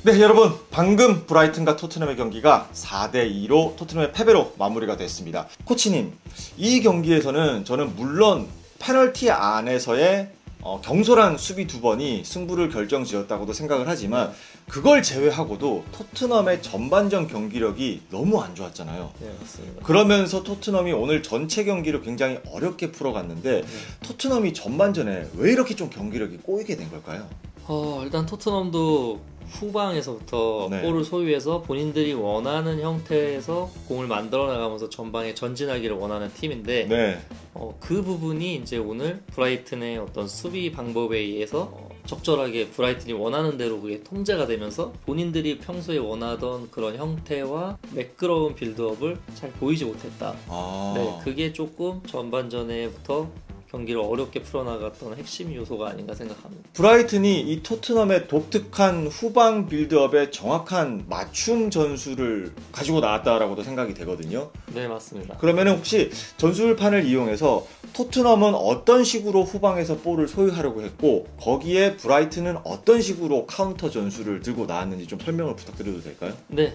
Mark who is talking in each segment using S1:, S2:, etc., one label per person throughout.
S1: 네, 여러분, 방금 브라이튼과 토트넘의 경기가 4대2로 토트넘의 패배로 마무리가 됐습니다. 코치님, 이 경기에서는 저는 물론 페널티 안에서의 경솔한 수비 두 번이 승부를 결정지었다고도 생각을 하지만 그걸 제외하고도 토트넘의 전반전 경기력이 너무 안 좋았잖아요.
S2: 네, 맞습니다.
S1: 그러면서 토트넘이 오늘 전체 경기를 굉장히 어렵게 풀어갔는데 토트넘이 전반전에 왜 이렇게 좀 경기력이 꼬이게 된 걸까요?
S2: 일단 토트넘도 후방에서부터
S1: 네.
S2: 볼을 소유해서 본인들이 원하는 형태에서 공을 만들어 나가면서 전방에 전진하기를 원하는 팀인데
S1: 네.
S2: 그 부분이 이제 오늘 브라이튼의 어떤 수비 방법에 의해서 적절하게 브라이튼이 원하는 대로 그게 통제가 되면서 본인들이 평소에 원하던 그런 형태와 매끄러운 빌드업을 잘 보이지 못했다. 네, 그게 조금 전반전에부터 경기를 어렵게 풀어나갔던 핵심 요소가 아닌가 생각합니다.
S1: 브라이튼이 이 토트넘의 독특한 후방 빌드업의 정확한 맞춤 전술을 가지고 나왔다라고도 생각이 되거든요.
S2: 네, 맞습니다.
S1: 그러면 혹시 전술판을 이용해서 토트넘은 어떤 식으로 후방에서 볼을 소유하려고 했고 거기에 브라이튼은 어떤 식으로 카운터 전술을 들고 나왔는지 좀 설명을 부탁드려도 될까요?
S2: 네.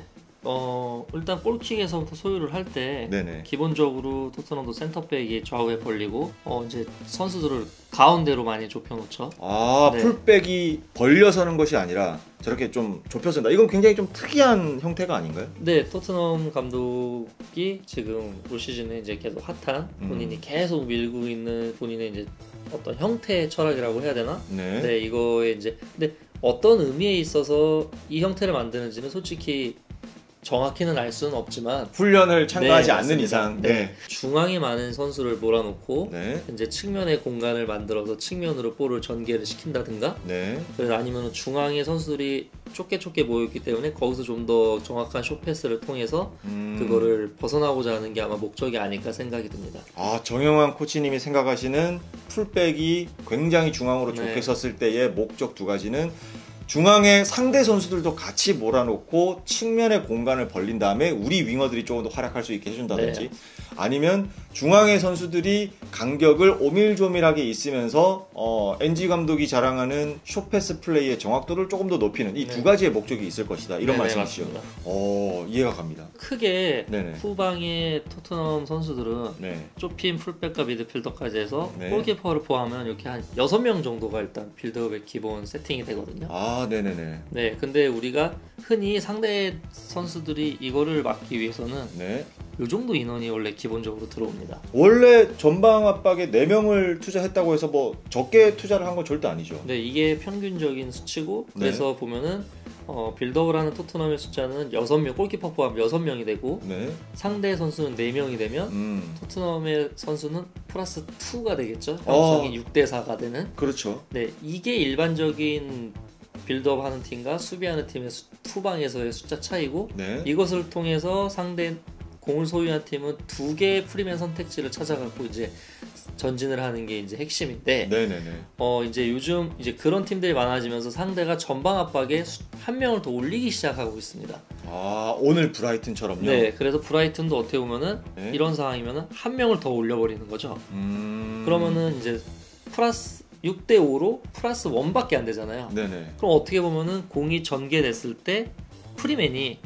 S2: 일단 골킥에서부터 소유를 할 때 기본적으로 토트넘도 센터백이 좌우에 벌리고 이제 선수들을 가운데로 많이 좁혀놓죠.
S1: 네. 풀백이 벌려서는 것이 아니라 저렇게 좀 좁혀선다. 이건 굉장히 좀 특이한 형태가 아닌가요?
S2: 네, 토트넘 감독이 지금 올 시즌에 이제 계속 핫한 본인이 계속 밀고 있는 본인의 이제 어떤 형태의 철학이라고 해야 되나? 네, 이거에 이제 근데 어떤 의미에 있어서 이 형태를 만드는지는 솔직히 정확히는 알 수는 없지만
S1: 훈련을 참가하지 않는 이상
S2: 중앙에 많은 선수를 몰아놓고 이제 측면의 공간을 만들어서 측면으로 볼을 전개를 시킨다든가 그래서 아니면 중앙에 선수들이 좁게 모였기 때문에 거기서 좀 더 정확한 숏패스를 통해서 그거를 벗어나고자 하는 게 아마 목적이 아닐까 생각이 듭니다.
S1: 정영환 코치님이 생각하시는 풀백이 굉장히 중앙으로 좁게 섰을 때의 목적 두 가지는 중앙에 상대 선수들도 같이 몰아놓고 측면의 공간을 벌린 다음에 우리 윙어들이 조금 더 활약할 수 있게 해준다든지 아니면 중앙의 선수들이 간격을 오밀조밀하게 있으면서 NG 감독이 자랑하는 숏패스 플레이의 정확도를 조금 더 높이는 이 두 가지의 목적이 있을 것이다. 이런 말씀이시죠? 이해가 갑니다.
S2: 크게 후방의 토트넘 선수들은 좁힌 풀백과 미드필더까지 해서 골키퍼를 포함하면 이렇게 한 6명 정도가 일단 빌드업의 기본 세팅이 되거든요. 네, 근데 우리가 흔히 상대 선수들이 이거를 막기 위해서는 이 정도 인원이 원래 기본적으로 들어옵니다.
S1: 원래 전방 압박에 4명을 투자했다고 해서 뭐 적게 투자를 한 건 절대 아니죠.
S2: 네, 이게 평균적인 수치고 그래서 보면은 빌드업을 하는 토트넘의 숫자는 6명, 골키퍼 포함 6명이 되고 상대 선수는 4명이 되면 토트넘의 선수는 플러스 2가 되겠죠. 형성이 6대4가 되는.
S1: 그렇죠.
S2: 네, 이게 일반적인 빌드업 하는 팀과 수비하는 팀의 후방에서의 숫자 차이고 이것을 통해서 상대 공을 소유한 팀은 2개의 프리맨 선택지를 찾아갖고 이제 전진을 하는 게 이제 핵심인데 이제 요즘 이제 그런 팀들이 많아지면서 상대가 전방 압박에 한 명을 더 올리기 시작하고 있습니다.
S1: 오늘 브라이튼처럼요?
S2: 네, 그래서 브라이튼도 어떻게 보면은 이런 상황이면은 한 명을 더 올려버리는 거죠. 그러면은 이제 플러스 6대5로 플러스 1밖에 안 되잖아요. 그럼 어떻게 보면은 공이 전개됐을 때 프리맨이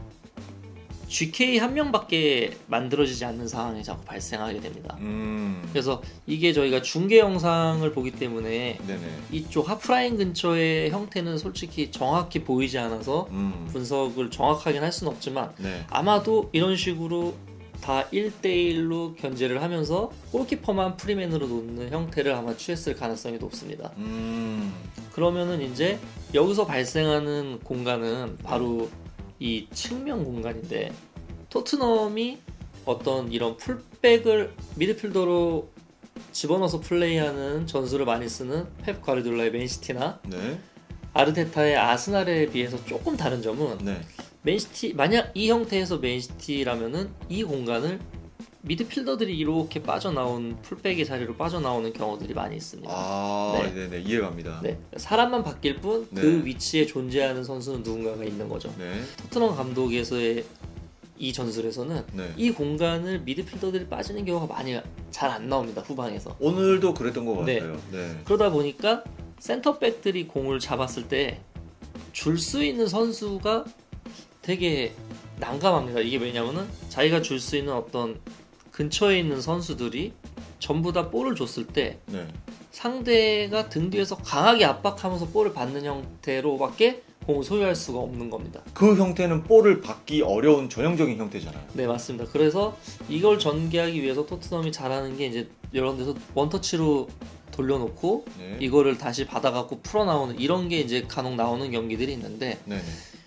S2: GK 한 명밖에 만들어지지 않는 상황이 자꾸 발생하게 됩니다. 그래서 이게 저희가 중계 영상을 보기 때문에 이쪽 하프라인 근처의 형태는 솔직히 정확히 보이지 않아서 분석을 정확하게 할 수는 없지만 아마도 이런 식으로 다 1대1로 견제를 하면서 골키퍼만 프리맨으로 놓는 형태를 아마 취했을 가능성이 높습니다. 그러면은 이제 여기서 발생하는 공간은 바로 이 측면 공간인데 토트넘이 어떤 이런 풀백을 미드필더로 집어넣어서 플레이하는 전술을 많이 쓰는 펩 과르디올라의 맨시티나 아르테타의 아스날에 비해서 조금 다른 점은 맨시티 만약 이 형태에서 맨시티라면은 이 공간을 미드필더들이 이렇게 빠져나온 풀백의 자리로 빠져나오는 경우들이 많이 있습니다.
S1: 이해갑니다.
S2: 사람만 바뀔 뿐 그 위치에 존재하는 선수는 누군가가 있는 거죠. 토트넘 감독에서의 이 전술에서는 이 공간을 미드필더들이 빠지는 경우가 많이 잘 안 나옵니다. 후방에서.
S1: 오늘도 그랬던 것 같아요.
S2: 그러다 보니까 센터백들이 공을 잡았을 때 줄 수 있는 선수가 되게 난감합니다. 이게 왜냐면은 자기가 줄 수 있는 어떤 근처에 있는 선수들이 전부 다 볼을 줬을 때 네. 상대가 등 뒤에서 강하게 압박하면서 볼을 받는 형태로밖에 공을 소유할 수가 없는 겁니다.
S1: 그 형태는 볼을 받기 어려운 전형적인 형태잖아요.
S2: 네, 맞습니다. 그래서 이걸 전개하기 위해서 토트넘이 잘하는 게 이제 이런 데서 원터치로 돌려놓고 네. 이거를 다시 받아갖고 풀어나오는 이런 게 이제 간혹 나오는 경기들이 있는데 네네.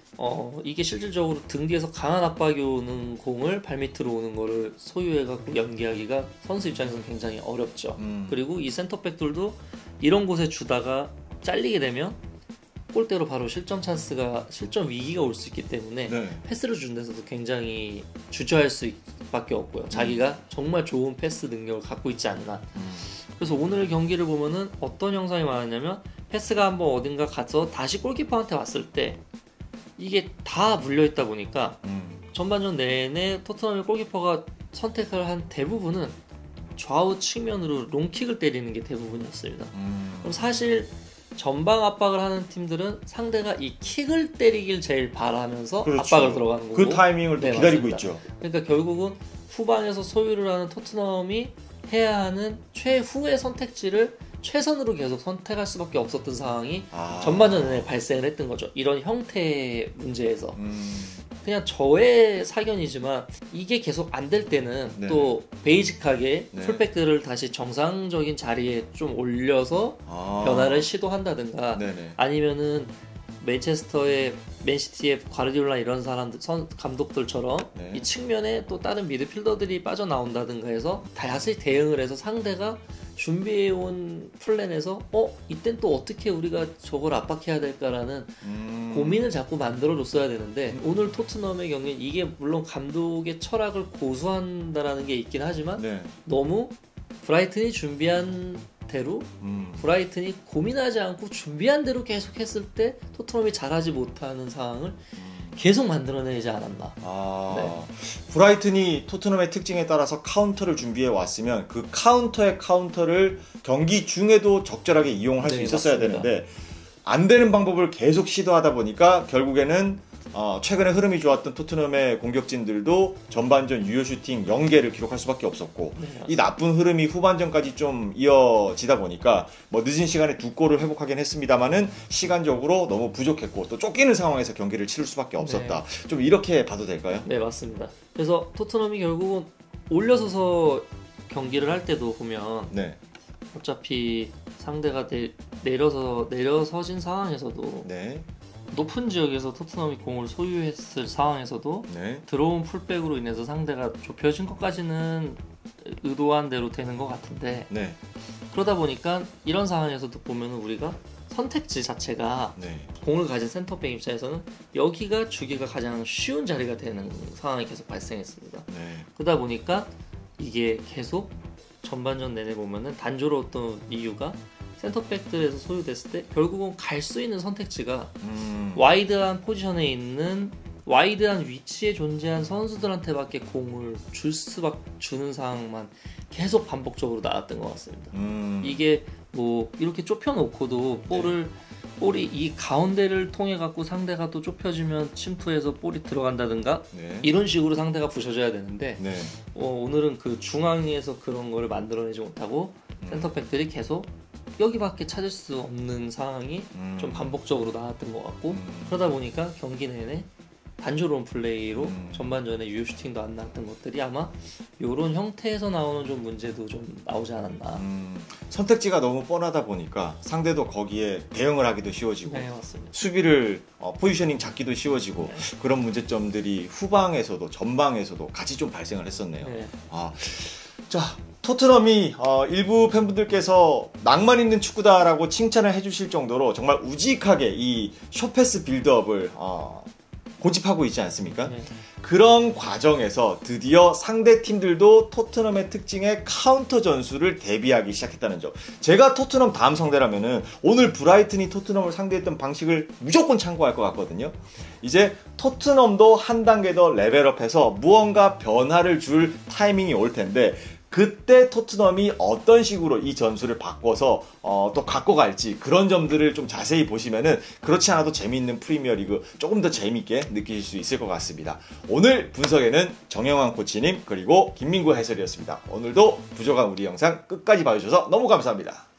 S2: 이게 실질적으로 등 뒤에서 강한 압박이 오는 공을 발밑으로 오는 거를 소유해갖고 연기하기가 선수 입장에서는 굉장히 어렵죠. 그리고 이 센터백들도 이런 곳에 주다가 잘리게 되면 골대로 바로 실점 위기가 올 수 있기 때문에 네. 패스를 준 데서도 굉장히 주저할 수밖에 없고요. 자기가 정말 좋은 패스 능력을 갖고 있지 않나. 그래서 오늘 경기를 보면은 어떤 현상이 많았냐면 패스가 한번 어딘가 가서 다시 골키퍼한테 왔을 때 이게 다 물려있다 보니까 전반전 내내 토트넘의 골키퍼가 선택을 한 대부분은 좌우 측면으로 롱킥을 때리는 게 대부분이었습니다. 그럼 사실 전방 압박을 하는 팀들은 상대가 이 킥을 때리길 제일 바라면서 그렇죠. 압박을 들어가는 거고
S1: 그 타이밍을 네, 기다리고 맞습니다. 있죠.
S2: 그러니까 결국은 후방에서 소유를 하는 토트넘이 해야 하는 최후의 선택지를 최선으로 계속 선택할 수밖에 없었던 상황이 전반전에 발생을 했던 거죠. 이런 형태의 문제에서 그냥 저의 사견이지만 이게 계속 안 될 때는 네. 또 베이직하게 네. 풀백들을 다시 정상적인 자리에 좀 올려서 변화를 시도한다든가 아니면은 맨체스터의 맨시티의 과르디올라 이런 사람들 감독들처럼 네. 이 측면에 또 다른 미드필더들이 빠져나온다든가 해서 다시 대응을 해서 상대가 준비해온 플랜에서 이땐 또 어떻게 우리가 저걸 압박해야 될까라는 고민을 자꾸 만들어줬어야 되는데 오늘 토트넘의 경우는 이게 물론 감독의 철학을 고수한다라는 게 있긴 하지만 네. 너무 브라이튼이 준비한 대로 브라이튼이 고민하지 않고 준비한 대로 계속 했을 때 토트넘이 잘하지 못하는 상황을 계속 만들어내지 않았나.
S1: 네. 브라이튼이 토트넘의 특징에 따라서 카운터를 준비해 왔으면 그 카운터의 카운터를 경기 중에도 적절하게 이용할 수 있었어야 맞습니다. 되는데 안 되는 방법을 계속 시도하다 보니까 결국에는 최근에 흐름이 좋았던 토트넘의 공격진들도 전반전 유효 슈팅 0개를 기록할 수밖에 없었고 네, 이 나쁜 흐름이 후반전까지 좀 이어지다 보니까 뭐 늦은 시간에 2골을 회복하긴 했습니다만은 시간적으로 너무 부족했고 또 쫓기는 상황에서 경기를 치를 수밖에 없었다. 네. 좀 이렇게 봐도 될까요?
S2: 네, 맞습니다. 그래서 토트넘이 결국은 올려서서 경기를 할 때도 보면 네. 어차피 상대가 내려서진 상황에서도 네. 높은 지역에서 토트넘이 공을 소유했을 상황에서도 네. 들어온 풀백으로 인해서 상대가 좁혀진 것까지는 의도한 대로 되는 것 같은데 네. 그러다 보니까 이런 상황에서도 보면 우리가 선택지 자체가 네. 공을 가진 센터백 입장에서는 여기가 주기가 가장 쉬운 자리가 되는 상황이 계속 발생했습니다. 네. 그러다 보니까 이게 계속 전반전 내내 보면은 단조로웠던 이유가 센터백들에서 소유됐을 때 결국은 갈 수 있는 선택지가 와이드한 포지션에 있는 와이드한 위치에 존재한 선수들한테밖에 공을 주는 상황만 계속 반복적으로 나왔던 것 같습니다. 이게 뭐 이렇게 좁혀놓고도 볼이 이 가운데를 통해 갖고 상대가 또 좁혀지면 침투해서 볼이 들어간다든가 네. 이런 식으로 상대가 부셔져야 되는데 네. 오늘은 그 중앙에서 그런 거를 만들어내지 못하고 센터백들이 계속 여기밖에 찾을 수 없는 상황이 좀 반복적으로 나왔던 것 같고 그러다 보니까 경기 내내 단조로운 플레이로 전반전에 유효 슈팅도 안 나왔던 것들이 아마 이런 형태에서 나오는 좀 문제도 좀 나오지 않았나.
S1: 선택지가 너무 뻔하다 보니까 상대도 거기에 대응을 하기도 쉬워지고
S2: 네, 맞습니다.
S1: 수비를 포지셔닝 잡기도 쉬워지고 네. 그런 문제점들이 후방에서도 전방에서도 같이 좀 발생을 했었네요. 네. 자, 토트넘이 일부 팬분들께서 낭만 있는 축구다라고 칭찬을 해주실 정도로 정말 우직하게 이 숏패스 빌드업을 고집하고 있지 않습니까? 네. 그런 과정에서 드디어 상대 팀들도 토트넘의 특징의 카운터 전술을 대비하기 시작했다는 점. 제가 토트넘 다음 상대라면은 오늘 브라이튼이 토트넘을 상대했던 방식을 무조건 참고할 것 같거든요. 이제 토트넘도 한 단계 더 레벨업해서 무언가 변화를 줄 타이밍이 올 텐데 그때 토트넘이 어떤 식으로 이 전술을 바꿔서 또 갖고 갈지 그런 점들을 좀 자세히 보시면은 그렇지 않아도 재미있는 프리미어리그 조금 더 재미있게 느끼실 수 있을 것 같습니다. 오늘 분석에는 정영환 코치님 그리고 김민구 해설이었습니다. 오늘도 부족한 우리 영상 끝까지 봐주셔서 너무 감사합니다.